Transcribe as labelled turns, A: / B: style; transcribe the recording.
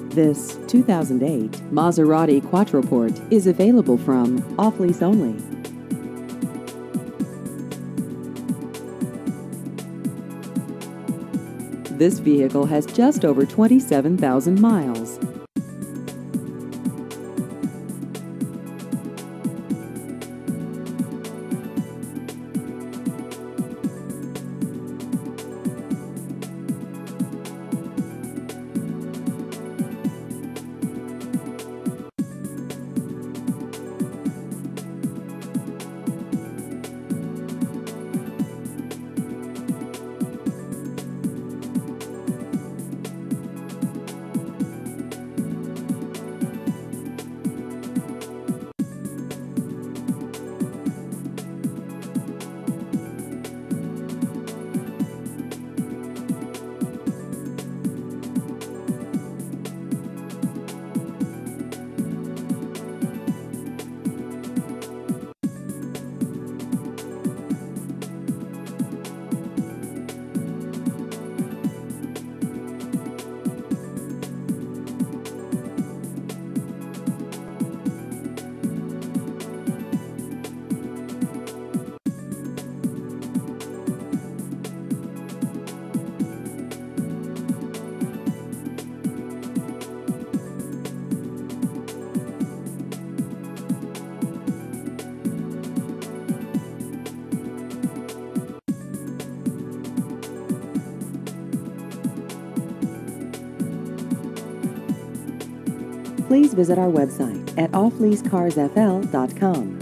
A: This 2008 Maserati Quattroporte is available from off-lease only. This vehicle has just over 27,000 miles. Please visit our website at offleasecarsfl.com.